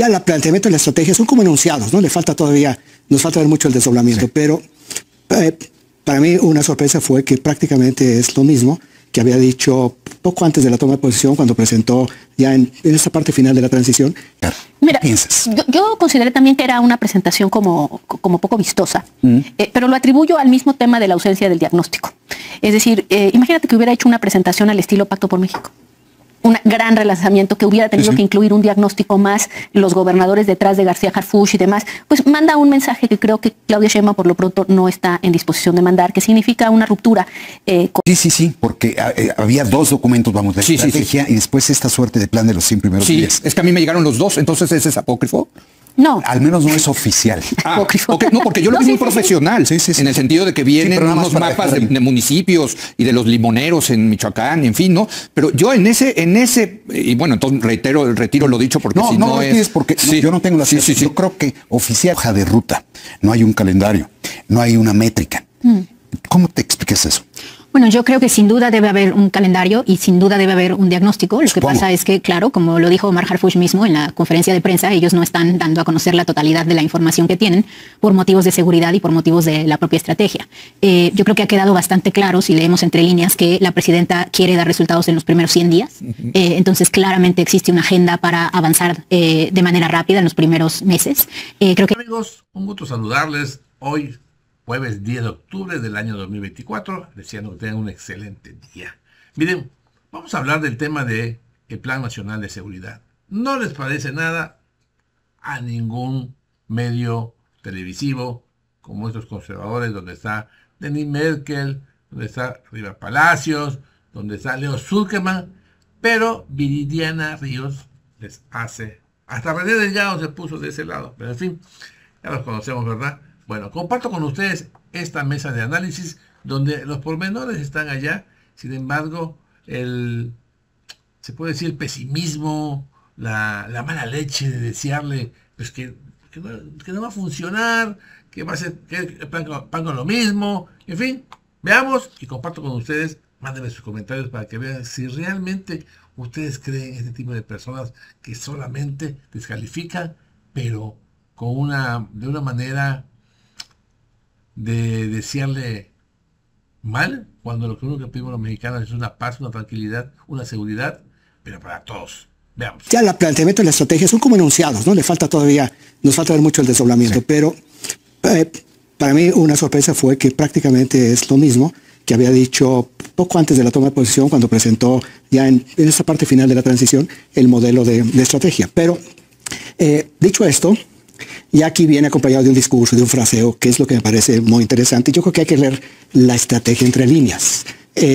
Ya el planteamiento de la estrategia son como enunciados, ¿no? Nos falta ver mucho el desdoblamiento, pero para mí una sorpresa fue que prácticamente es lo mismo que había dicho poco antes de la toma de posición, cuando presentó ya en esta parte final de la transición. Mira, ¿qué piensas? Yo consideré también que era una presentación como poco vistosa, pero lo atribuyo al mismo tema de la ausencia del diagnóstico. Es decir, imagínate que hubiera hecho una presentación al estilo Pacto por México. Un gran relanzamiento que hubiera tenido que incluir un diagnóstico más, los gobernadores detrás de García Harfuch y demás, pues manda un mensaje que creo que Claudia Sheinbaum por lo pronto no está en disposición de mandar, que significa una ruptura. Sí, porque había dos documentos, vamos, de estrategia y después esta suerte de plan de los 100 primeros días. Es que a mí me llegaron los dos, entonces ¿ese es apócrifo? No. Al menos no es oficial. Okay. No, porque yo lo vi muy profesional, en el sentido de que vienen unos mapas de municipios y de los limoneros en Michoacán, en fin, ¿no? Pero yo en ese, y bueno, entonces retiro lo dicho porque si no es... porque yo no tengo la sensación. Yo creo que oficial, hoja de ruta, no hay un calendario, no hay una métrica. ¿Cómo te explicas eso? Bueno, yo creo que sin duda debe haber un calendario y sin duda debe haber un diagnóstico. Lo que pasa es que, claro, como lo dijo Omar Harfuch mismo en la conferencia de prensa, ellos no están dando a conocer la totalidad de la información que tienen por motivos de seguridad y por motivos de la propia estrategia. Yo creo que ha quedado bastante claro, si leemos entre líneas, que la presidenta quiere dar resultados en los primeros 100 días. Entonces, claramente existe una agenda para avanzar de manera rápida en los primeros meses. Creo que... Amigos, un gusto saludarles hoy, jueves 10 de octubre del año 2024, deseando que tengan un excelente día. Miren, vamos a hablar del tema del Plan Nacional de Seguridad. No les parece nada a ningún medio televisivo como estos conservadores, donde está Denis Merkel, donde está Riva Palacios, donde está Leo Zuckerman, pero Viridiana Ríos les hace, hasta René Delgado se puso de ese lado, pero en fin, ya los conocemos, ¿verdad? Bueno, comparto con ustedes esta mesa de análisis donde los pormenores están allá. Sin embargo, se puede decir el pesimismo, la mala leche de desearle pues que no va a funcionar, que va a ser que pan con lo mismo. En fin, veamos y comparto con ustedes. Mándenme sus comentarios para que vean si realmente ustedes creen en este tipo de personas que solamente descalifican, pero de una manera de desearle mal, cuando lo único que pedimos los mexicanos es una paz, una tranquilidad, una seguridad, pero para todos. Veamos. Ya el planteamiento de la estrategia son como enunciados, ¿no? Nos falta ver mucho el desdoblamiento, pero para mí una sorpresa fue que prácticamente es lo mismo que había dicho poco antes de la toma de posición, cuando presentó ya en esta parte final de la transición el modelo de estrategia. Pero dicho esto, y aquí viene acompañado de un discurso, de un fraseo, que es lo que me parece muy interesante. Yo creo que hay que leer la estrategia entre líneas.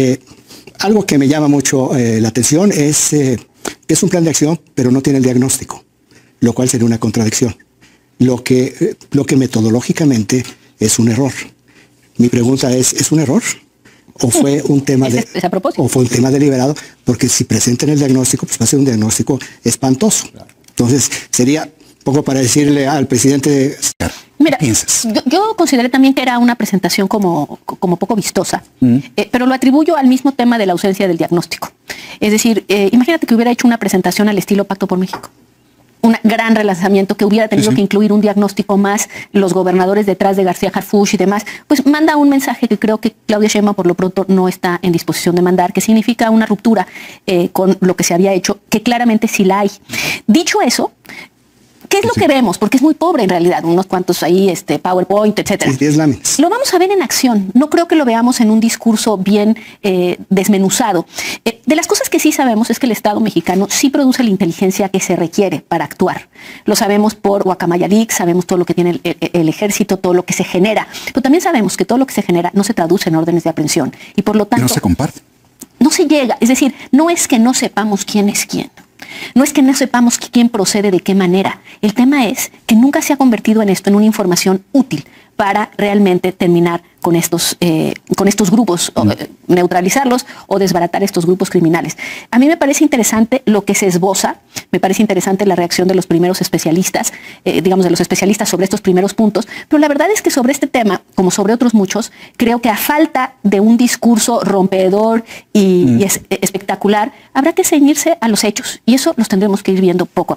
Algo que me llama mucho la atención es que es un plan de acción, pero no tiene el diagnóstico, lo cual sería una contradicción. Lo que metodológicamente es un error. Mi pregunta ¿es un error? ¿O fue un tema deliberado? Porque si presentan el diagnóstico, pues va a ser un diagnóstico espantoso. Entonces, sería poco para decirle al presidente... Mira, yo consideré también que era una presentación como poco vistosa, pero lo atribuyo al mismo tema de la ausencia del diagnóstico. Es decir, imagínate que hubiera hecho una presentación al estilo Pacto por México. Un gran relanzamiento que hubiera tenido que incluir un diagnóstico más, los gobernadores detrás de García Harfuch y demás, pues manda un mensaje que creo que Claudia Sheinbaum por lo pronto no está en disposición de mandar, que significa una ruptura con lo que se había hecho, que claramente sí la hay. Dicho eso, ¿qué es lo que vemos? Porque es muy pobre en realidad, unos cuantos ahí, PowerPoint, etcétera. 10 láminas. Lo vamos a ver en acción. No creo que lo veamos en un discurso bien desmenuzado. De las cosas que sí sabemos es que el Estado mexicano sí produce la inteligencia que se requiere para actuar. Lo sabemos por Guacamaya Leaks, sabemos todo lo que tiene el ejército, todo lo que se genera. Pero también sabemos que todo lo que se genera no se traduce en órdenes de aprehensión. Y por lo tanto... no se comparte. No se llega. Es decir, no es que no sepamos quién es quién. No es que no sepamos quién procede de qué manera. El tema es que nunca se ha convertido en esto en una información útil para realmente terminar con estos grupos, neutralizarlos o desbaratar estos grupos criminales. A mí me parece interesante lo que se esboza, me parece interesante la reacción de los primeros especialistas, digamos de los especialistas sobre estos primeros puntos, pero la verdad es que sobre este tema, como sobre otros muchos, creo que a falta de un discurso rompedor y espectacular, habrá que ceñirse a los hechos y eso los tendremos que ir viendo poco a poco.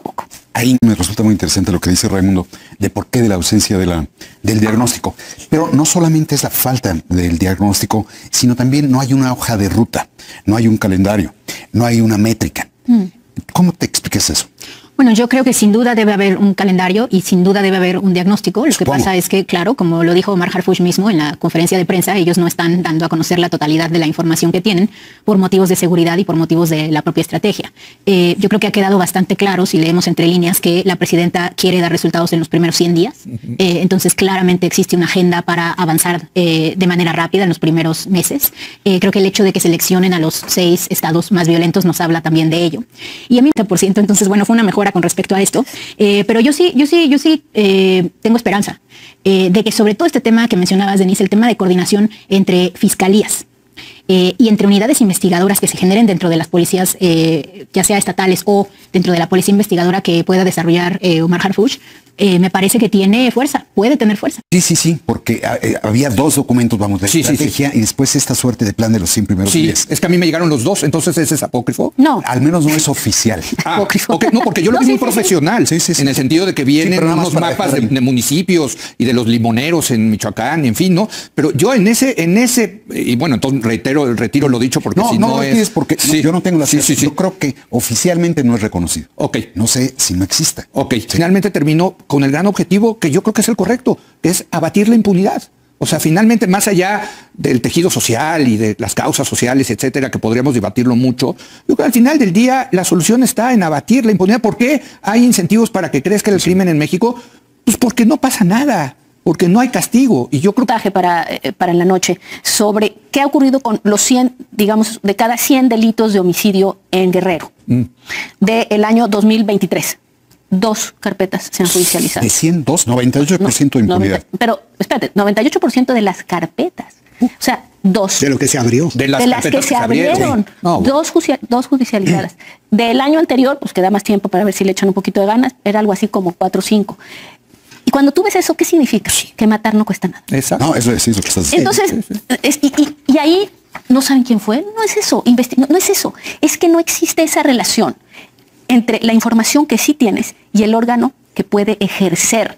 Ahí me resulta muy interesante lo que dice Raimundo, de por qué de la ausencia del diagnóstico. Pero no solamente es la falta del diagnóstico, sino también no hay una hoja de ruta, no hay un calendario, no hay una métrica. ¿Cómo te explicas eso? Bueno, yo creo que sin duda debe haber un calendario y sin duda debe haber un diagnóstico. Lo que pasa es que, claro, como lo dijo Omar Harfuch mismo en la conferencia de prensa, ellos no están dando a conocer la totalidad de la información que tienen por motivos de seguridad y por motivos de la propia estrategia. Yo creo que ha quedado bastante claro, si leemos entre líneas, que la presidenta quiere dar resultados en los primeros 100 días. Entonces, claramente existe una agenda para avanzar de manera rápida en los primeros meses. Creo que el hecho de que seleccionen a los 6 estados más violentos nos habla también de ello. Y a mí, entonces, bueno, fue una mejora con respecto a esto, pero yo sí tengo esperanza de que sobre todo este tema que mencionabas, Denise, el tema de coordinación entre fiscalías y entre unidades investigadoras que se generen dentro de las policías, ya sea estatales o dentro de la policía investigadora que pueda desarrollar Omar Harfuch, me parece que tiene fuerza, puede tener fuerza. Sí, porque había 2 documentos, vamos, de estrategia y después esta suerte de plan de los 100 primeros días. Es que a mí me llegaron los 2, entonces ese es apócrifo. No. Al menos no es oficial. Apócrifo. Okay, no, porque yo lo vi muy profesional, en el sentido de que vienen unos mapas de municipios y de los limoneros en Michoacán, en fin, ¿no? Pero yo en ese, y bueno, entonces retiro lo dicho porque si no es... porque yo no tengo la ciencia. Yo creo que oficialmente no es reconocido. No sé si no exista. Finalmente terminó con el gran objetivo que yo creo que es el correcto, que es abatir la impunidad. O sea, finalmente, más allá del tejido social y de las causas sociales, etcétera, que podríamos debatirlo mucho, yo creo que al final del día la solución está en abatir la impunidad. ¿Por qué hay incentivos para que crezca el crimen en México? Pues porque no pasa nada, porque no hay castigo. Y yo creo que para la noche sobre qué ha ocurrido con los 100, digamos, de cada 100 delitos de homicidio en Guerrero del año 2023. 2 carpetas se han judicializado. ¿De 100, 2? 98% de impunidad. Pero, espérate, 98% de las carpetas. O sea, 2. De lo que se abrió. De las que se abrieron. No, 2 judicializadas. Del año anterior, pues queda más tiempo para ver si le echan un poquito de ganas, era algo así como 4 o 5. Y cuando tú ves eso, ¿qué significa? Que matar no cuesta nada. Exacto. No, eso es lo que estás diciendo. Entonces, y ahí no saben quién fue. No es eso. No es eso. Es que no existe esa relación entre la información que sí tienes y el órgano que puede ejercer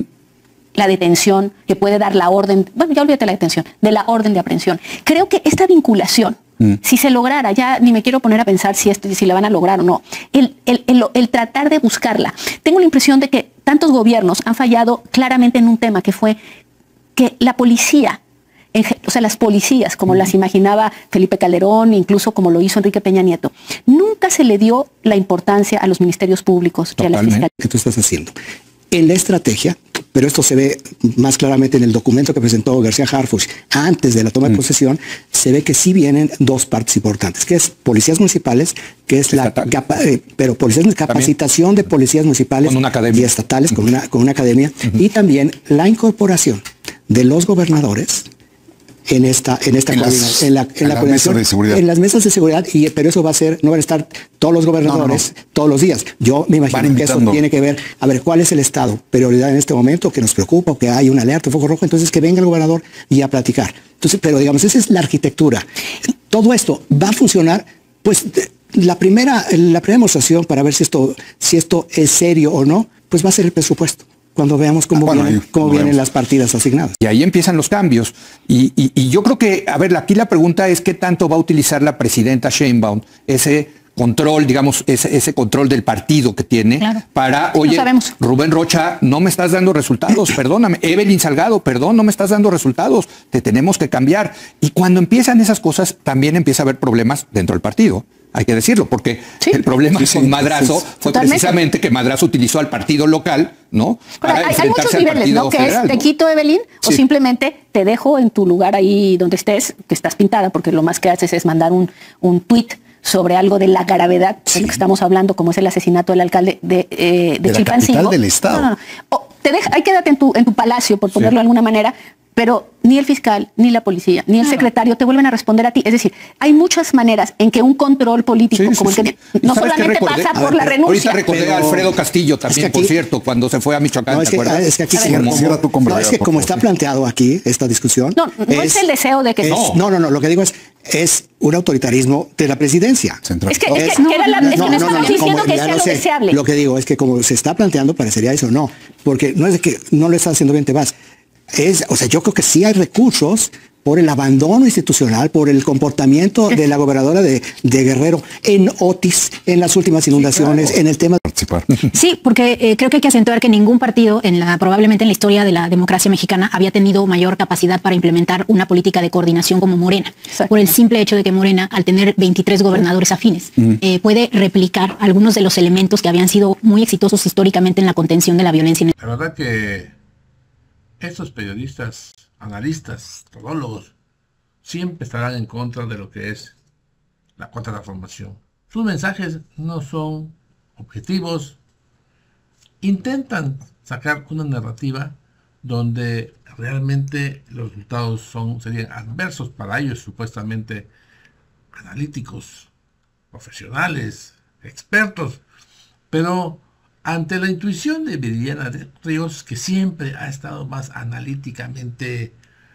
la detención, que puede dar la orden, bueno, ya olvídate la detención, de la orden de aprehensión. Creo que esta vinculación, si se lograra, ya ni me quiero poner a pensar si la van a lograr o no, el tratar de buscarla. Tengo la impresión de que tantos gobiernos han fallado claramente en un tema que fue que la policía, o sea, las policías, como las imaginaba Felipe Calderón, incluso como lo hizo Enrique Peña Nieto, nunca se le dio la importancia a los ministerios públicos y a las fiscalías. ¿Qué tú estás haciendo? En la estrategia, pero esto se ve más claramente en el documento que presentó García Harfuch antes de la toma de posesión, se ve que sí vienen 2 partes importantes, que es policías municipales, que es pero capacitación de policías municipales y estatales con una academia, y también la incorporación de los gobernadores en las mesas de seguridad, pero eso va a ser, no van a estar todos los gobernadores todos los días. Yo me imagino que eso tiene que ver, a ver, ¿cuál es el estado? Prioridad en este momento, que nos preocupa, o que hay una alerta, foco rojo, entonces que venga el gobernador y a platicar. Entonces, pero digamos, esa es la arquitectura. Todo esto va a funcionar, pues, la primera demostración para ver si esto es serio o no, pues va a ser el presupuesto. Cuando veamos cómo vienen las partidas asignadas. Y ahí empiezan los cambios. Y yo creo que, a ver, aquí la pregunta es qué tanto va a utilizar la presidenta Sheinbaum ese control, digamos, ese control del partido que tiene para, oye, Rubén Rocha, no me estás dando resultados, perdóname. Evelyn Salgado, perdón, no me estás dando resultados, te tenemos que cambiar. Y cuando empiezan esas cosas, también empieza a haber problemas dentro del partido. Hay que decirlo, porque el problema con Madrazo fue precisamente que Madrazo utilizó al partido local, ¿no? Hay muchos niveles, ¿no? Que es, te quito, Evelyn, o simplemente te dejo en tu lugar ahí donde estés, que estás pintada, porque lo más que haces es mandar un tuit sobre algo de la gravedad de lo que estamos hablando, como es el asesinato del alcalde de Chilpancingo. La capital del estado. Ahí quédate en tu palacio, por ponerlo de alguna manera, pero ni el fiscal, ni la policía, ni el secretario te vuelven a responder a ti. Es decir, hay muchas maneras en que un control político como el que no solamente pasa por la renuncia. Ahorita recordé a Alfredo Castillo también, por cierto, cuando se fue a Michoacán, ¿te acuerdas? Es que aquí como está planteado aquí esta discusión... No es el deseo de que... No, lo que digo es, es un autoritarismo de la presidencia. Es que no estamos diciendo que sea lo deseable. Lo que digo es que como se está planteando, parecería eso, no. Porque no es de que no lo está haciendo bien, te vas. O sea, yo creo que sí hay recursos por el abandono institucional, por el comportamiento de la gobernadora de Guerrero en Otis, en las últimas inundaciones, sí, claro, en el tema de participar. Sí, porque creo que hay que acentuar que ningún partido probablemente en la historia de la democracia mexicana había tenido mayor capacidad para implementar una política de coordinación como Morena. Exacto. Por el simple hecho de que Morena, al tener 23 gobernadores afines, puede replicar algunos de los elementos que habían sido muy exitosos históricamente en la contención de la violencia. La verdad que estos periodistas, analistas, todólogos, siempre estarán en contra de lo que es la cuarta transformación. Sus mensajes no son objetivos, intentan sacar una narrativa donde realmente los resultados serían adversos para ellos, supuestamente analíticos, profesionales, expertos, pero ante la intuición de Viridiana Ríos, que siempre ha estado más analíticamente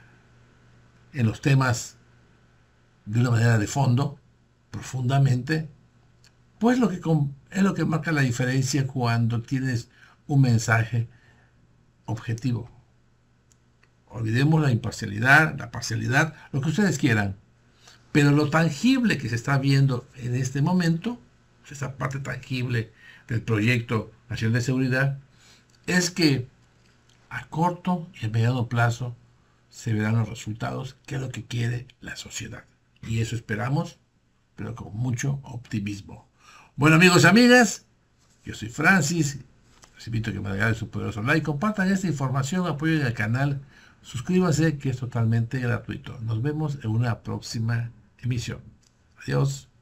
en los temas de una manera de fondo, profundamente, pues es lo que marca la diferencia cuando tienes un mensaje objetivo. Olvidemos la imparcialidad, la parcialidad, lo que ustedes quieran, pero lo tangible que se está viendo en este momento, esa parte tangible del proyecto nacional de seguridad, es que a corto y a mediano plazo se verán los resultados, que es lo que quiere la sociedad. Y eso esperamos, pero con mucho optimismo. Bueno, amigos y amigas, yo soy Francis. Les invito a que me regalen su poderoso like, compartan esta información, apoyen el canal, suscríbanse, que es totalmente gratuito. Nos vemos en una próxima emisión. Adiós.